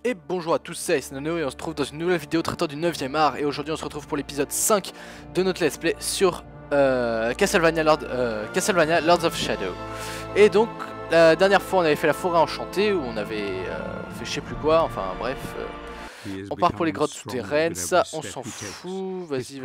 Et bonjour à tous, c'est Nono et on se trouve dans une nouvelle vidéo traitant du 9ème art. Et aujourd'hui on se retrouve pour l'épisode 5 de notre let's play sur Castlevania Lords of Shadow. Et donc la dernière fois on avait fait la forêt enchantée où on avait fait je sais plus quoi, enfin bref. On part pour les grottes souterraines, ça on s'en fout, vas-y.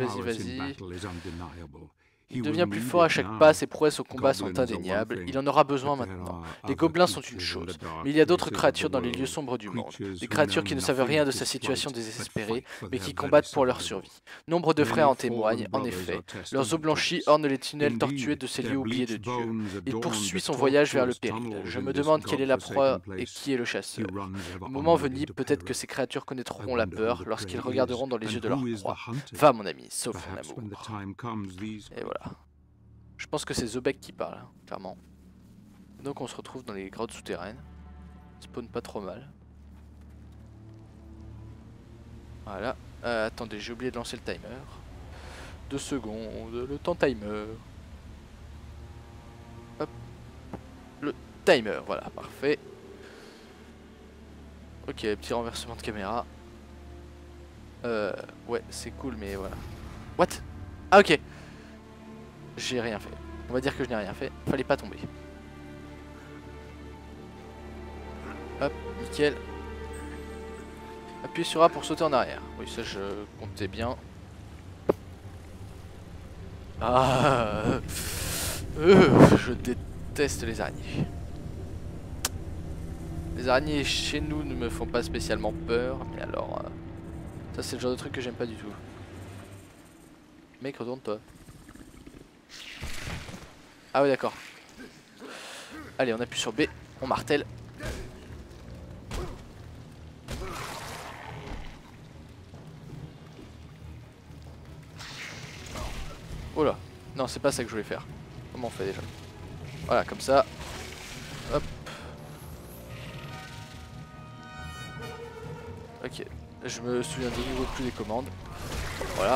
Il devient plus fort à chaque pas, ses prouesses au combat sont indéniables, il en aura besoin maintenant. Les gobelins sont une chose, mais il y a d'autres créatures dans les lieux sombres du monde. Des créatures qui ne savent rien de sa situation désespérée, mais qui combattent pour leur survie. Nombre de frères en témoignent, en effet. Leurs os blanchis ornent les tunnels tortueux de ces lieux oubliés de Dieu. Il poursuit son voyage vers le péril. Je me demande quelle est la proie et qui est le chasseur. Au moment venu, peut-être que ces créatures connaîtront la peur lorsqu'ils regarderont dans les yeux de leur proie. Va mon ami, sauve ton amour. Et voilà. Je pense que c'est Zobek qui parle, hein, clairement. Donc on se retrouve dans les grottes souterraines. Spawn pas trop mal. Voilà. Attendez, j'ai oublié de lancer le timer. 2 secondes, le temps timer. Hop. Le timer, voilà, parfait. Ok, petit renversement de caméra. Ouais, c'est cool, mais voilà. What? Ah ok. J'ai rien fait. On va dire que je n'ai rien fait. Fallait pas tomber. Hop, nickel. Appuyez sur A pour sauter en arrière. Oui, ça je comptais bien. Ah, je déteste les araignées. Les araignées chez nous ne me font pas spécialement peur. Mais alors, ça c'est le genre de truc que j'aime pas du tout. Mec, retourne-toi. Ah ouais d'accord. Allez on appuie sur B, on martèle. Oh là, non c'est pas ça que je voulais faire. Comment on fait déjà? Voilà comme ça. Hop. Ok, je me souviens de nouveau plus des commandes. Voilà.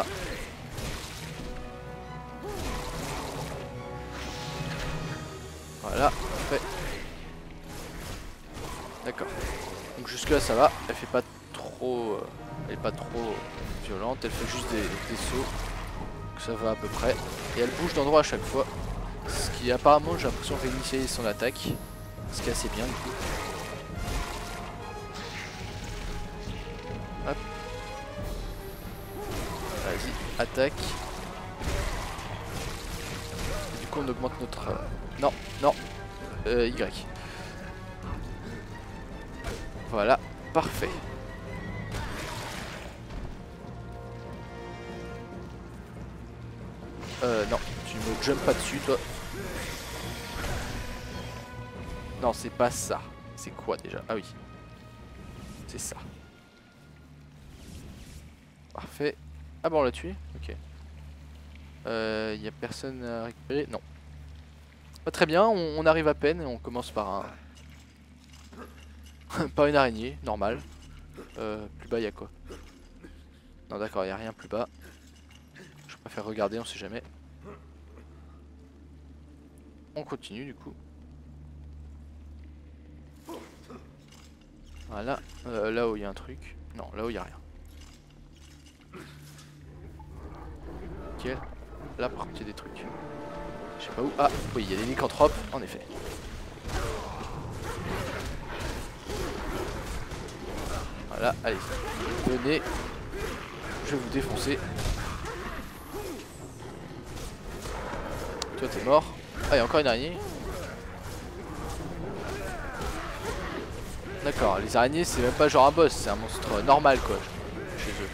Voilà, parfait. D'accord. Donc jusque là ça va. Elle fait pas trop, elle est pas trop violente. Elle fait juste des sauts. Donc ça va à peu près. Et elle bouge d'endroit à chaque fois. Ce qui apparemment j'ai l'impression réinitialise son attaque. Ce qui est assez bien du coup. Hop. Vas-y, attaque. Et du coup on augmente notre... Non, non. Y. Voilà, parfait. Non, tu me jump pas dessus, toi. Non, c'est pas ça. C'est quoi déjà? Ah oui. C'est ça. Parfait. Ah bon, on l'a tué? Ok. Y a personne à récupérer? Non. Pas très bien, on arrive à peine et on commence par un... par une araignée, normal. Plus bas, y a quoi? Non d'accord, y a rien plus bas. Je préfère regarder, on sait jamais. On continue du coup. Voilà, là où il y a un truc. Non, là où il y a rien. Nickel. Là par contre il y a des trucs. Je sais pas où. Ah oui, il y a des lycanthropes, en effet. Voilà, allez. Venez. Je vais vous défoncer. Toi t'es mort. Ah, il y a encore une araignée. D'accord, les araignées c'est même pas genre un boss, c'est un monstre normal quoi, chez eux.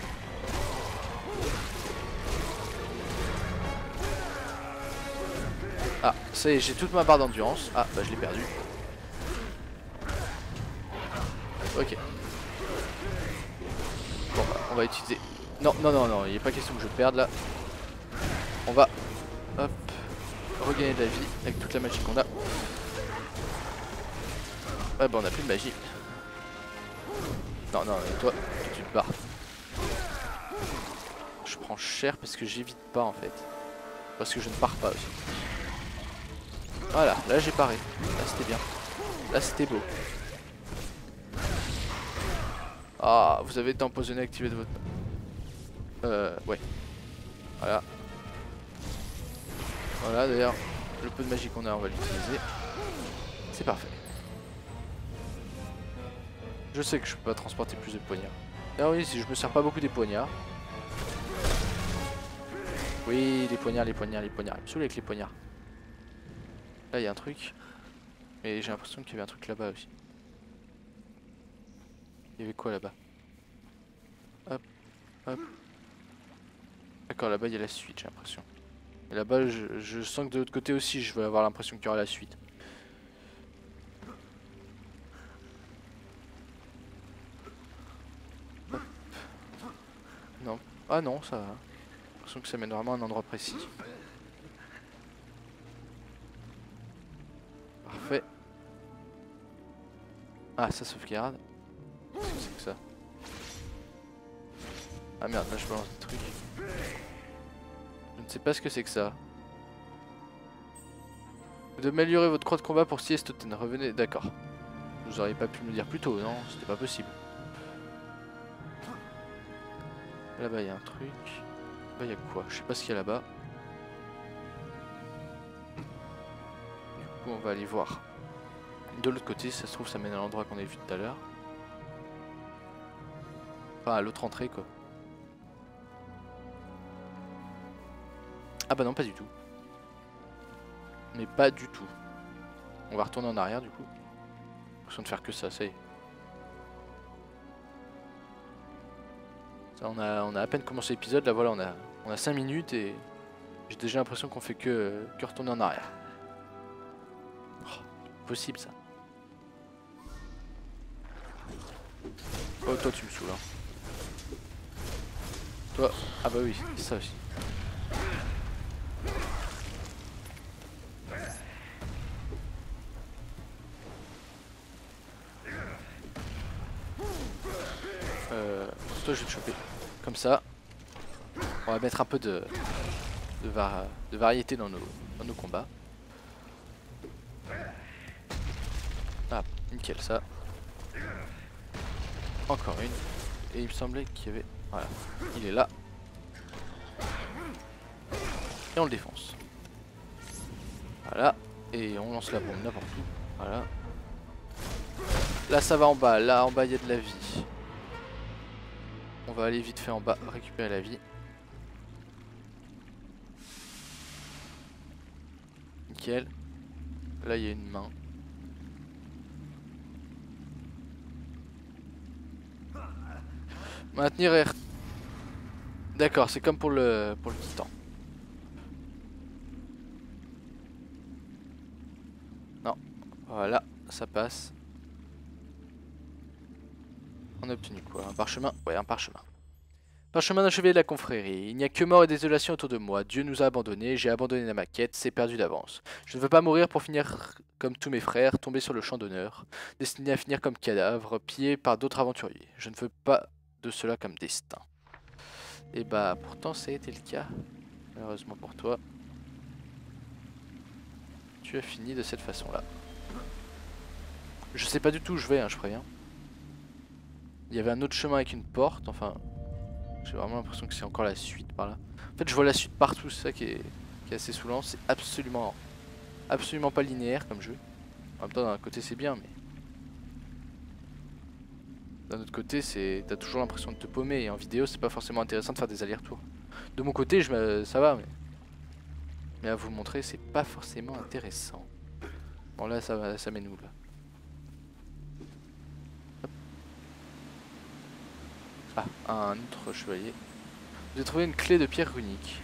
Ah, ça y est, j'ai toute ma barre d'endurance. Ah, bah je l'ai perdu. Ok. Bon, bah, on va utiliser... Non, il n'est pas question que je perde là. On va, hop, regagner de la vie avec toute la magie qu'on a. Ah bah on a plus de magie. Non, toi, tu te barres. Je prends cher parce que j'évite pas en fait. Parce que je ne pars pas aussi. Voilà, là j'ai paré. Là c'était bien. Là c'était beau. Ah, vous avez été empoisonné, activé de votre... ouais. Voilà. Voilà, d'ailleurs, le peu de magie qu'on a, on va l'utiliser. C'est parfait. Je sais que je peux pas transporter plus de poignards. Ah oui, si je me sers pas beaucoup des poignards. Oui, les poignards, les poignards, les poignards. Il me saoule avec les poignards. Là, il y a un truc. Mais j'ai l'impression qu'il y avait un truc là-bas aussi. Il y avait quoi là-bas? Hop, hop. D'accord, là-bas il y a la suite, j'ai l'impression. Et là-bas, je sens que de l'autre côté aussi, je vais avoir l'impression qu'il y aura la suite. Hop. Non. Ah non, ça va. J'ai l'impression que ça mène vraiment à un endroit précis. Parfait. Ah, ça sauvegarde. Qu'est-ce que c'est que ça? Ah merde, là je balance des trucs. Je ne sais pas ce que c'est que ça. D'améliorer votre croix de combat pour Siestoten. Revenez, d'accord. Vous auriez pas pu me le dire plus tôt, non? C'était pas possible. Là-bas il y a un truc. Là il y a quoi? Je sais pas ce qu'il y a là-bas. Du coup on va aller voir. De l'autre côté, ça se trouve ça mène à l'endroit qu'on a vu tout à l'heure. Enfin à l'autre entrée quoi. Ah bah non, pas du tout. Mais pas du tout. On va retourner en arrière du coup. J'ai l'impression de faire que ça y est. Ça, on a à peine commencé l'épisode, là voilà, on a 5 minutes et j'ai déjà l'impression qu'on fait que retourner en arrière. Oh, c'est possible ça. Oh toi tu me saoules hein. Toi, ah bah oui, c'est ça aussi. Toi je vais te choper. Comme ça. On va mettre un peu de variété dans nos combats. Ah, nickel ça. Encore une. Et il me semblait qu'il y avait... Voilà, il est là. Et on le défonce. Voilà. Et on lance la bombe n'importe où. Voilà. Là ça va en bas. Là en bas il y a de la vie. On va aller vite fait en bas récupérer la vie. Nickel. Là il y a une main. Maintenir R. D'accord, c'est comme pour le titan. Non. Voilà, ça passe. On a obtenu quoi? Un parchemin? Ouais, un parchemin. Parchemin d'un chevalier de la confrérie. Il n'y a que mort et désolation autour de moi. Dieu nous a abandonnés, j'ai abandonné ma quête, c'est perdu d'avance. Je ne veux pas mourir pour finir comme tous mes frères, tomber sur le champ d'honneur, destiné à finir comme cadavre, pillé par d'autres aventuriers. Je ne veux pas de cela comme destin. Et bah pourtant ça a été le cas. Malheureusement pour toi. Tu as fini de cette façon-là. Je sais pas du tout où je vais, hein, je préviens. Il y avait un autre chemin avec une porte, enfin... J'ai vraiment l'impression que c'est encore la suite par là. En fait je vois la suite partout, c'est ça qui est assez saoulant. C'est absolument pas linéaire comme jeu. En même temps d'un côté c'est bien mais... D'un autre côté t'as toujours l'impression de te paumer et en vidéo c'est pas forcément intéressant de faire des allers-retours. De mon côté ça va mais à vous montrer c'est pas forcément intéressant. Bon là ça mène où là? Ah, un autre chevalier. Vous avez trouvé une clé de pierre runique.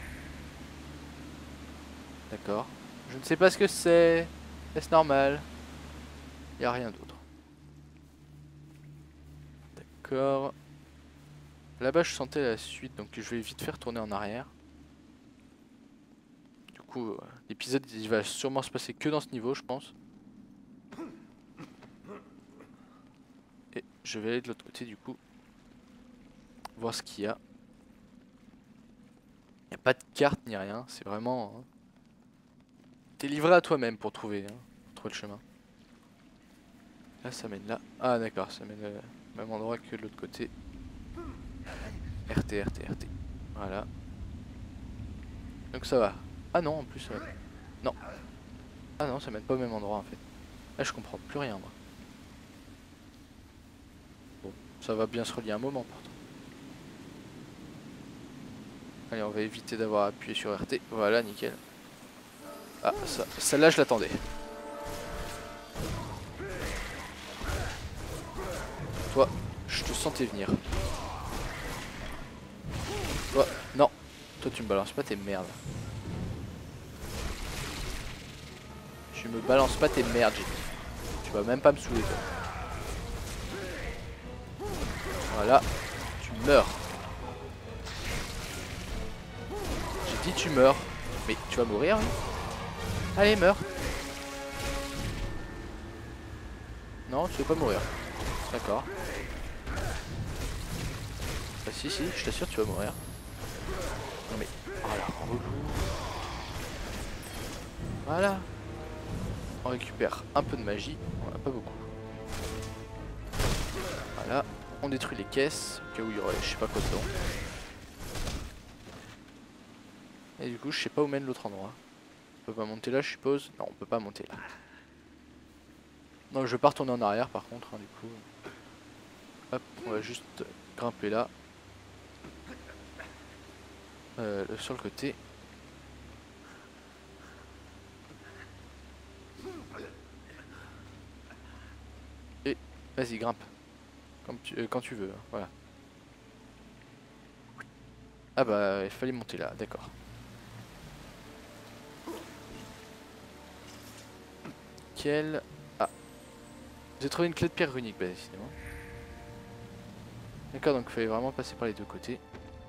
D'accord. Je ne sais pas ce que c'est. Est-ce normal? Il n'y a rien d'autre. D'accord. Là-bas je sentais la suite donc je vais vite faire tourner en arrière. Du coup l'épisode il va sûrement se passer que dans ce niveau je pense. Et je vais aller de l'autre côté du coup. Voir ce qu'il y a. Il n'y a pas de carte ni rien, c'est vraiment... Hein, t'es livré à toi-même pour trouver le chemin. Là ça mène là. Ah d'accord, ça mène Même endroit que de l'autre côté. RT, RT, RT. Voilà. Donc ça va. Ah non, en plus... non. Ah non, ça mène pas au même endroit en fait. Là je comprends plus rien moi. Bon, ça va bien se relier un moment pourtant. Allez, on va éviter d'avoir appuyé sur RT. Voilà, nickel. Ah, ça, celle-là je l'attendais. Toi, je te sentais venir. Toi, non. Toi tu me balances pas tes merdes. Tu me balances pas tes merdes, j'ai dit. Tu vas même pas me saouler toi. Voilà. Tu meurs. J'ai dit tu meurs. Mais tu vas mourir, hein. Allez, meurs. Non, tu veux pas mourir. D'accord. Bah si, si, je t'assure tu vas mourir. Non mais... oh la relou. Voilà. On récupère un peu de magie. On en a pas beaucoup. Voilà. On détruit les caisses. Au cas où il y aurait je sais pas quoi dedans. Et du coup je sais pas où mène l'autre endroit. On peut pas monter là je suppose. Non on peut pas monter là. Non je vais pas retourner en arrière par contre hein, du coup. Hop on va juste grimper là. Sur le côté. Et vas-y grimpe. Quand tu veux, hein, voilà. Ah bah il fallait monter là, d'accord. Nickel. Ah. J'ai trouvé une clé de pierre runique, bah décidément. D'accord, donc il fallait vraiment passer par les deux côtés.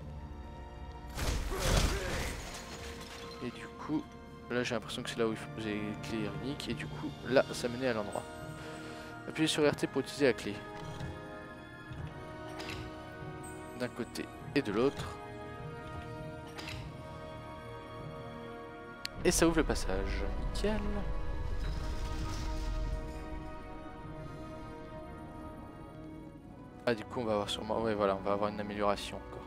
Et du coup, là j'ai l'impression que c'est là où il faut poser les clés runiques. Et du coup, là ça menait à l'endroit. Appuyez sur RT pour utiliser la clé. D'un côté et de l'autre. Et ça ouvre le passage. Nickel. Ah du coup on va avoir sûrement... ouais voilà, on va avoir une amélioration encore.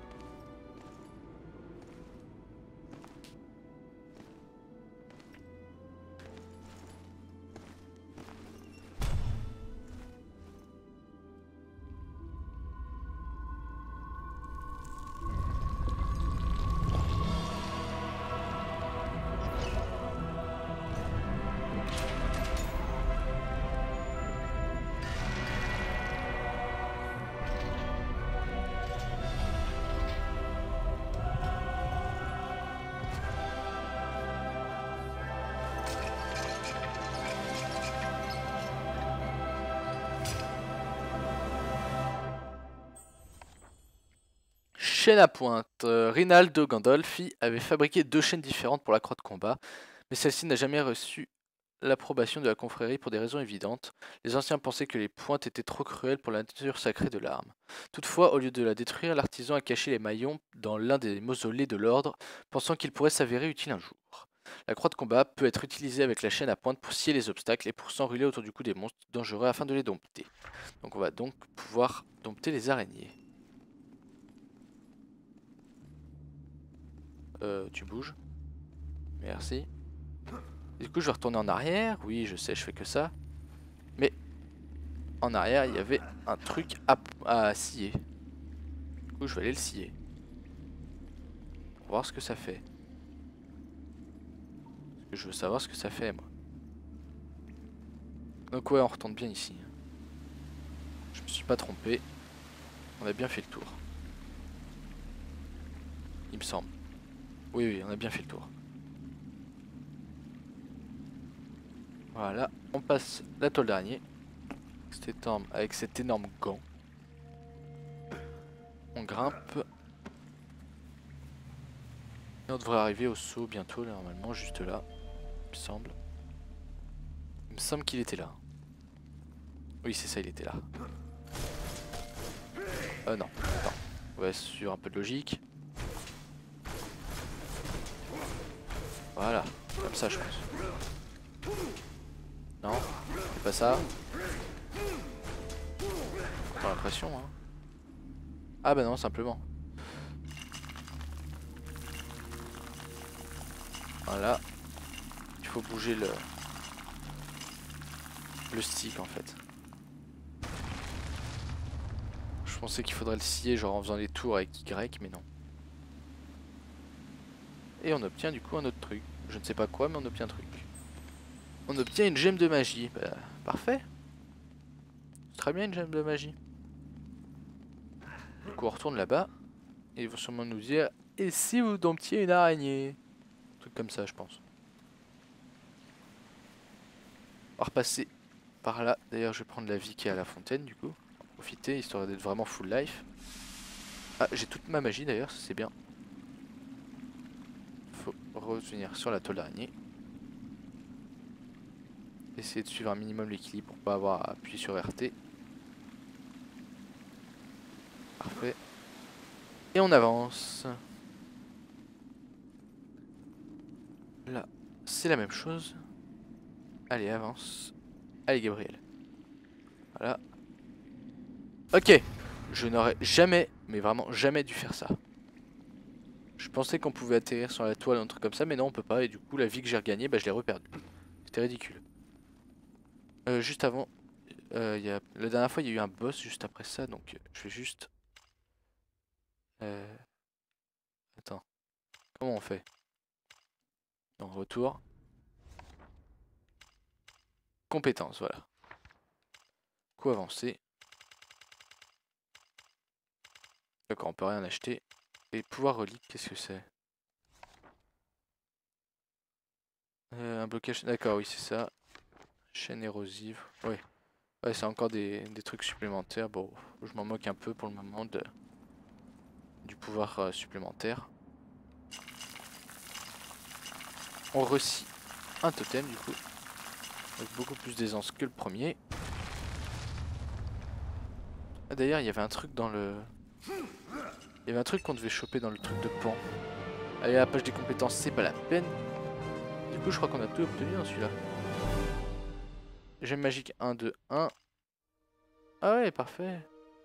Chaîne à pointe. Rinaldo Gandolfi avait fabriqué 2 chaînes différentes pour la croix de combat, mais celle-ci n'a jamais reçu l'approbation de la confrérie pour des raisons évidentes. Les anciens pensaient que les pointes étaient trop cruelles pour la nature sacrée de l'arme. Toutefois, au lieu de la détruire, l'artisan a caché les maillons dans l'un des mausolées de l'ordre, pensant qu'il pourrait s'avérer utile un jour. La croix de combat peut être utilisée avec la chaîne à pointe pour scier les obstacles et pour s'enrouler autour du cou des monstres dangereux afin de les dompter. Donc on va donc pouvoir dompter les araignées. Tu bouges. Merci. Du coup je vais retourner en arrière. Oui je sais je fais que ça. Mais en arrière il y avait un truc à scier. Du coup je vais aller le scier. Pour voir ce que ça fait. Parce que je veux savoir ce que ça fait moi. Donc ouais on retourne bien ici. Je me suis pas trompé. On a bien fait le tour. Il me semble. Oui oui on a bien fait le tour. Voilà, on passe la tôle d'araignée avec cet énorme gant. On grimpe. Et on devrait arriver au saut bientôt, là, normalement, juste là. Il me semble. Il me semble qu'il était là. Oui, c'est ça, il était là. Non, attends. On va sur un peu de logique. Voilà, comme ça, je pense. Non, c'est pas ça. J'ai l'impression, hein. Ah bah non, simplement. Voilà. Il faut bouger le stick en fait. Je pensais qu'il faudrait le scier genre en faisant des tours avec Y, mais non. Et on obtient du coup un autre truc. Je ne sais pas quoi, mais on obtient un truc. On obtient une gemme de magie. Bah, parfait. Très bien une gemme de magie. Du coup on retourne là-bas. Et ils vont sûrement nous dire, et si vous domptiez une araignée? Un truc comme ça je pense. On va repasser par là. D'ailleurs je vais prendre la vie qui est à la fontaine du coup. Profiter histoire d'être vraiment full life. Ah j'ai toute ma magie d'ailleurs, ça c'est bien. Faut revenir sur la toile d'araignée. Essayer de suivre un minimum l'équilibre pour pas avoir à appuyer sur RT. Parfait. Et on avance. Là, c'est la même chose. Allez, avance. Allez, Gabriel. Voilà. Ok. Je n'aurais jamais, mais vraiment jamais dû faire ça. Je pensais qu'on pouvait atterrir sur la toile ou un truc comme ça, mais non, on peut pas. Et du coup, la vie que j'ai regagnée, bah, je l'ai reperdue. C'était ridicule. Juste avant, la dernière fois, il y a eu un boss juste après ça, donc je vais juste... Attends. Comment on fait? Non, retour. Compétences, voilà. Coup avancé. D'accord, on peut rien acheter. Et pouvoir relique, qu'est-ce que c'est? Un blocage... D'accord, oui, c'est ça. Chaîne érosive. Oui. Ouais, c'est encore des trucs supplémentaires. Bon, je m'en moque un peu pour le moment du pouvoir supplémentaire. On reçit un totem du coup. Avec beaucoup plus d'aisance que le premier. Ah, d'ailleurs, il y avait un truc dans le... Il y avait un truc qu'on devait choper dans le truc de pan. Allez, la page des compétences, c'est pas la peine. Du coup, je crois qu'on a tout obtenu dans celui-là. Gemme magique 1, 2, 1. Ah ouais, parfait.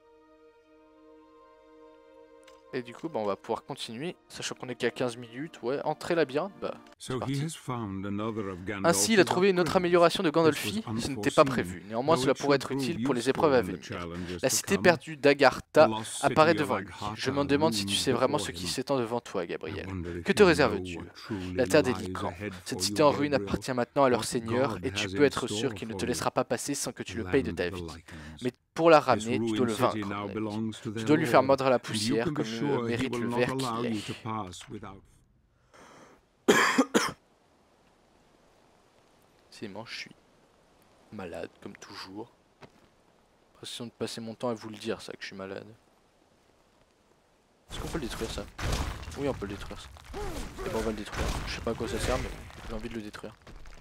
Et du coup, bah, on va pouvoir continuer, sachant qu'on est qu'à 15 minutes. Ouais, entrée labyrinthe, bah, c'est parti. Ainsi, il a trouvé une autre amélioration de Gandolfi, ce n'était pas prévu. Néanmoins, cela pourrait être utile pour les épreuves à venir. La cité perdue d'Agartha apparaît devant lui. Je me demande si tu sais vraiment ce qui s'étend devant toi, Gabriel. Que te réserve-tu? La terre des Lycans. Cette cité en ruine appartient maintenant à leur seigneur, et tu peux être sûr qu'il ne te laissera pas passer sans que tu le payes de ta vie. Mais pour la ramener, tu dois le vaincre. Tu dois lui faire mordre la poussière, comme le mérite le ver qu'il est. C'est moi, je suis malade, comme toujours. L'impression de passer mon temps à vous le dire, ça, que je suis malade. Est-ce qu'on peut le détruire, ça? Oui, on peut le détruire, ça. Et bon, on va le détruire. Je sais pas à quoi ça sert, mais j'ai envie de le détruire.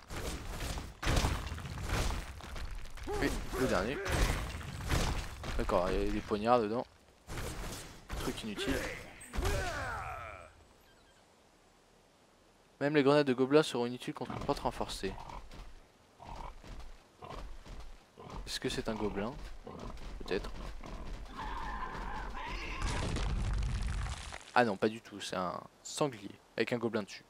Oui, le dernier. D'accord, il y a des poignards dedans. Truc inutile. Même les grenades de gobelins seront inutiles contre une porte renforcée. Est-ce que c'est un gobelin? Peut-être. Ah non, pas du tout, c'est un sanglier avec un gobelin dessus.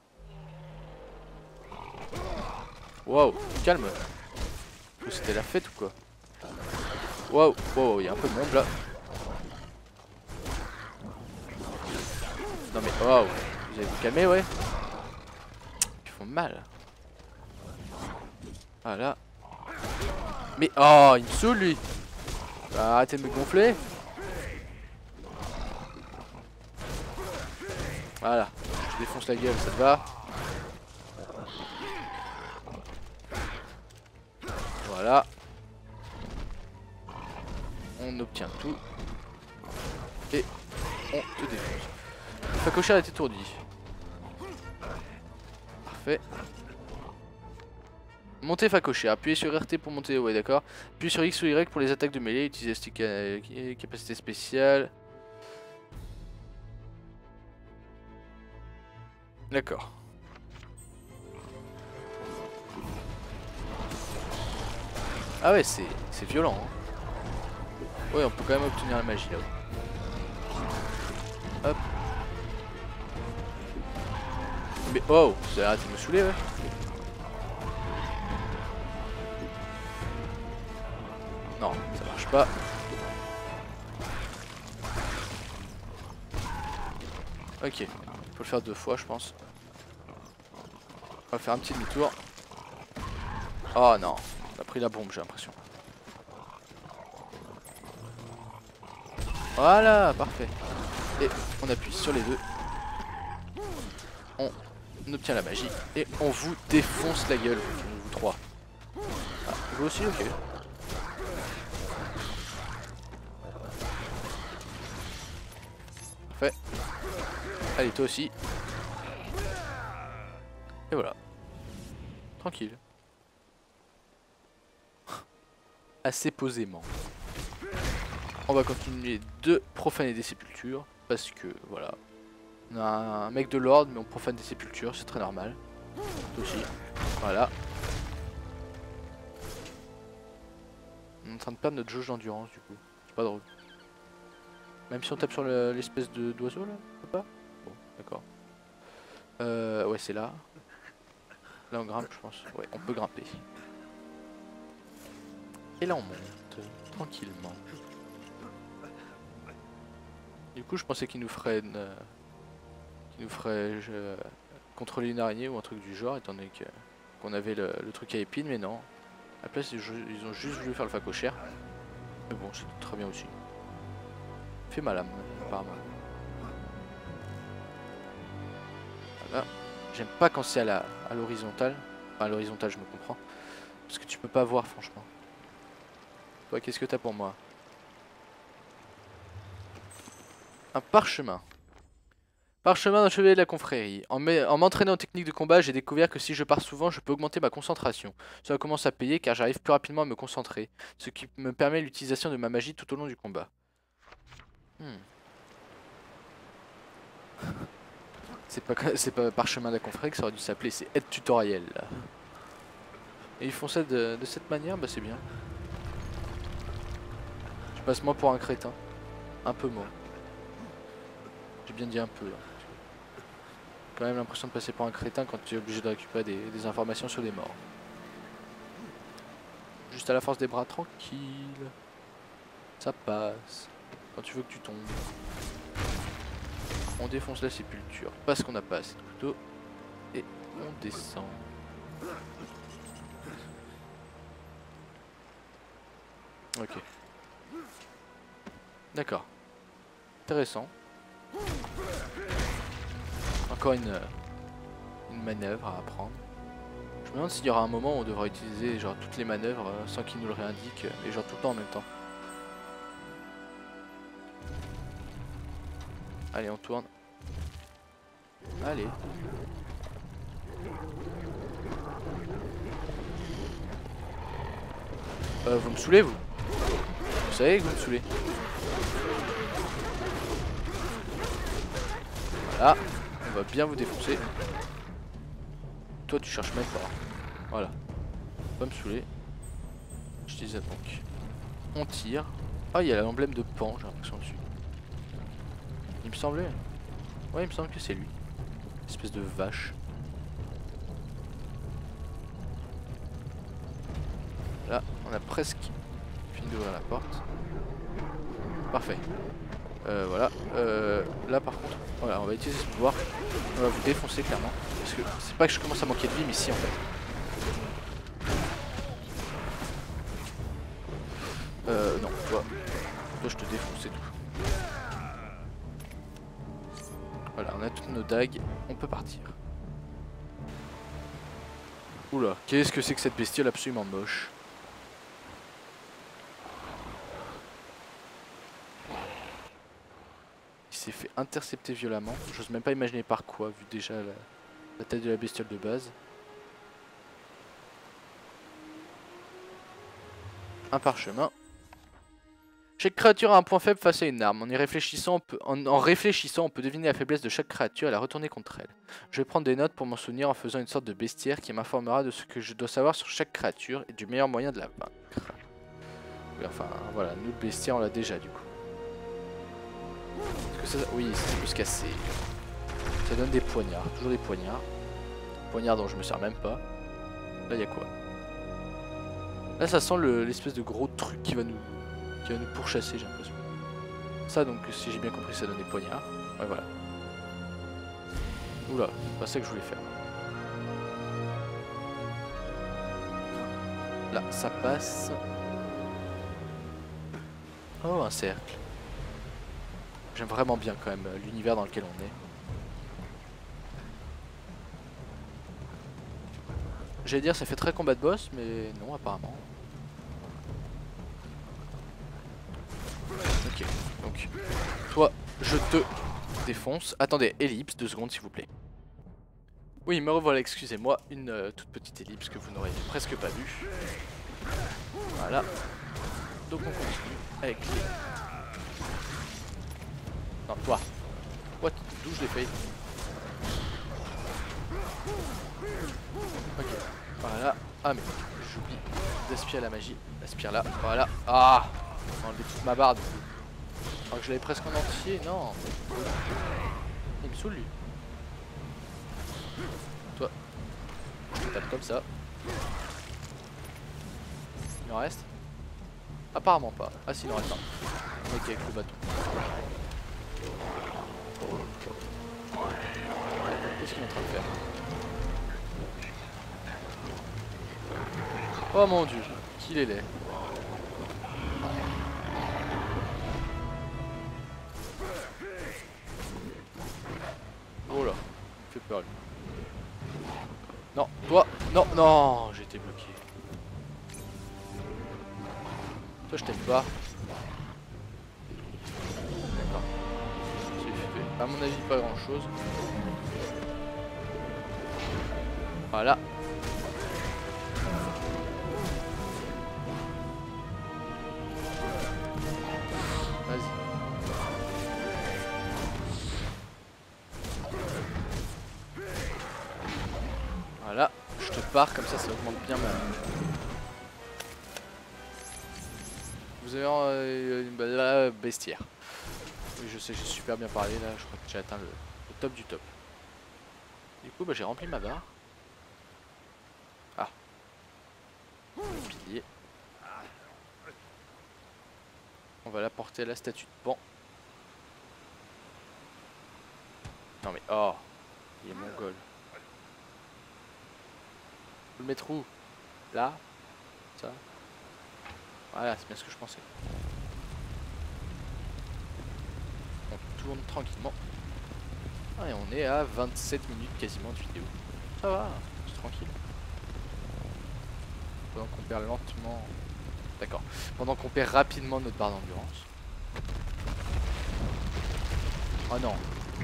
Waouh, calme. C'était la fête ou quoi? Waouh, wow, il y a un peu de monde là. Non mais waouh, vous allez vous calmer, ouais. Ils font mal. Ah là. Mais oh, il me saoule lui. Bah, arrêtez de me gonfler. Voilà, je défonce la gueule, ça te va? Voilà. On obtient tout. Et on te défonce. Le facochère est étourdi. Parfait. Monter facochère. Appuyez sur RT pour monter. Ouais, d'accord. Appuyez sur X ou Y pour les attaques de mêlée. Utilisez stick capacité spéciale. D'accord. Ah ouais, c'est violent. Hein. Ouais, on peut quand même obtenir la magie là. Hop. Mais oh, ça arrête de me saouler, ouais. Non, ça marche pas. Ok, faut le faire 2 fois, je pense. On va faire un petit demi-tour. Oh non, on a pris la bombe, j'ai l'impression. Voilà, parfait. Et on appuie sur les deux. On obtient la magie. Et on vous défonce la gueule, vous trois. Ah, vous aussi, ok. Parfait. Allez, toi aussi. Et voilà. Tranquille. Assez posément. On va continuer de profaner des sépultures. Parce que, voilà. On a un mec de l'ordre, mais on profane des sépultures, c'est très normal. Toi aussi. Voilà. On est en train de perdre notre jauge d'endurance, du coup. C'est pas drôle. Même si on tape sur l'espèce d'oiseau, là, on peut pas. Bon, d'accord. Ouais, c'est là. Là, on grimpe, je pense. Ouais, on peut grimper. Et là, on monte. Tranquillement. Du coup, je pensais qu'il nous ferait contrôler une araignée ou un truc du genre, étant donné qu'on avait le truc à épines, mais non. À la place, ils ont juste voulu faire le facochère. Mais bon, c'est très bien aussi. Fait mal à apparemment. Voilà. J'aime pas quand c'est à l'horizontale. Enfin, à l'horizontale, je me comprends. Parce que tu peux pas voir, franchement. Toi, qu'est-ce que t'as pour moi? Un parchemin. Parchemin d'un chevalier de la confrérie. En m'entraînant aux techniques de combat, j'ai découvert que si je pars souvent, je peux augmenter ma concentration. Cela commence à payer car j'arrive plus rapidement à me concentrer, ce qui me permet l'utilisation de ma magie tout au long du combat. C'est pas parchemin de la confrérie que ça aurait dû s'appeler, c'est aide tutoriel. Là. Et ils font ça de cette manière, bah c'est bien. Je passe moi pour un crétin. Un peu moi. J'ai bien dit un peu. Là. Quand même l'impression de passer pour un crétin quand tu es obligé de récupérer des informations sur des morts. Juste à la force des bras, tranquille. Ça passe. Quand tu veux que tu tombes. On défonce la sépulture parce qu'on n'a pas assez de couteau. Et on descend. Ok. D'accord. Intéressant. Encore une manœuvre à apprendre. Je me demande s'il y aura un moment où on devra utiliser genre toutes les manœuvres sans qu'il nous le réindique et genre tout le temps en même temps. Allez, on tourne. Allez. Vous me saoulez, vous? Vous savez que vous me saoulez. Voilà. On va bien vous défoncer. Toi, tu cherches même pas. Voilà. Pas me saouler. Je disais donc. On tire. Ah, il y a l'emblème de Pan, j'ai l'impression dessus. Il me semblait. Ouais, il me semble que c'est lui. Espèce de vache. Là, on a presque fini d'ouvrir la porte. Parfait. Voilà. Là, par contre, voilà, on va utiliser ce pouvoir. On va vous défoncer clairement. Parce que c'est pas que je commence à manquer de vie, mais si en fait. Non, toi je te défonce, c'est tout. Voilà, on a toutes nos dagues, on peut partir. Oula, qu'est-ce que c'est que cette bestiole absolument moche. Il s'est fait intercepter violemment, j'ose même pas imaginer par quoi, vu déjà la taille de la bestiole de base. Un parchemin. Chaque créature a un point faible face à une arme. En réfléchissant, on peut deviner la faiblesse de chaque créature et la retourner contre elle. Je vais prendre des notes pour m'en souvenir en faisant une sorte de bestiaire qui m'informera de ce que je dois savoir sur chaque créature et du meilleur moyen de la vaincre. Oui, enfin, voilà, nous le bestiaire, on l'a déjà, du coup. Est-ce que ça... Oui, ça peut se casser. Ça donne des poignards, toujours des poignards. Poignards dont je me sers même pas. Là, il y a quoi? Là, ça sent l'espèce de gros truc qui va nous pourchasser, j'ai l'impression. Ça, donc, si j'ai bien compris, ça donne des poignards. Ouais, voilà. Oula, c'est pas ça que je voulais faire. Là, ça passe. Oh, un cercle. J'aime vraiment bien quand même l'univers dans lequel on est. J'allais dire ça fait très combat de boss, mais non apparemment. Ok, donc toi je te défonce. Attendez, ellipse, 2 secondes s'il vous plaît. Oui, me revoilà, excusez-moi, une toute petite ellipse que vous n'aurez presque pas vue. Voilà. Donc on continue avec les... Non, toi. What? D'où je l'ai fait? Ok, voilà. Ah mais j'oublie d'aspirer la magie. Aspire là, voilà. Ah, enlever toute ma barre. Alors que je l'avais presque en entier, non. Il me saoule lui. Toi, je tape comme ça. Il en reste? Apparemment pas. Ah si, il en reste un. Ok, avec le bâton. Qu'est-ce qu'il est en train de faire? Oh mon dieu, qu'il est laid. Oh là, il fait peur lui. Non, toi, non, non, j'ai été bloqué. Toi je t'aime pas. D'accord. C'est fait. À mon avis pas grand chose. Voilà. Vas-y. Voilà, je te pars comme ça augmente bien ma... Vous avez la bestiaire. Oui, je sais, j'ai super bien parlé là, je crois que j'ai atteint le top du top. Du coup, bah, j'ai rempli ma barre. Ah. Le pilier. On va la porter à la statue de Pan. Non mais, oh, il est mongol. Faut le mettre où? Là? Ça? Voilà, c'est bien ce que je pensais. On tourne tranquillement. Ah, et on est à 27 minutes quasiment de vidéo. Ça va, c'est tranquille. Pendant qu'on perd lentement... D'accord. Pendant qu'on perd rapidement notre barre d'endurance. Oh non.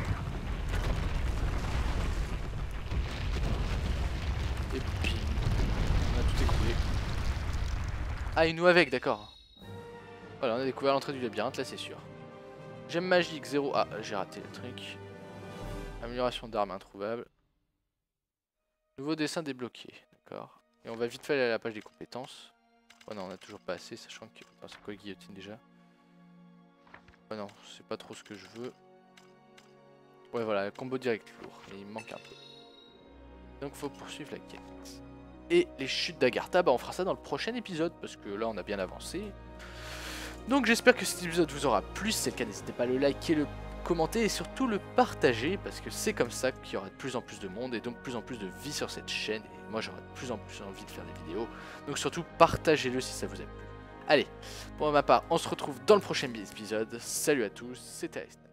Et puis... On a tout écroulé. Ah, et nous avec, d'accord. Voilà, on a découvert l'entrée du labyrinthe, là c'est sûr. Gemme magique 0. Ah, j'ai raté le truc. Amélioration d'armes introuvable. Nouveau dessin débloqué, d'accord. Et on va vite fait aller à la page des compétences. Oh non, on a toujours pas assez, sachant que... Enfin, c'est quoi guillotine déjà? Oh non, c'est pas trop ce que je veux. Ouais voilà, combo direct lourd, mais il me manque un peu. Donc faut poursuivre la quête. Et les chutes d'Agartha, bah on fera ça dans le prochain épisode, parce que là on a bien avancé. Donc j'espère que cet épisode vous aura plu, si c'est le cas n'hésitez pas à le liker, le commenter et surtout le partager, parce que c'est comme ça qu'il y aura de plus en plus de monde et donc de plus en plus de vie sur cette chaîne. Et moi j'aurai de plus en plus envie de faire des vidéos, donc surtout partagez-le si ça vous a plu. Allez, pour ma part, on se retrouve dans le prochain épisode. Salut à tous, c'était Ice.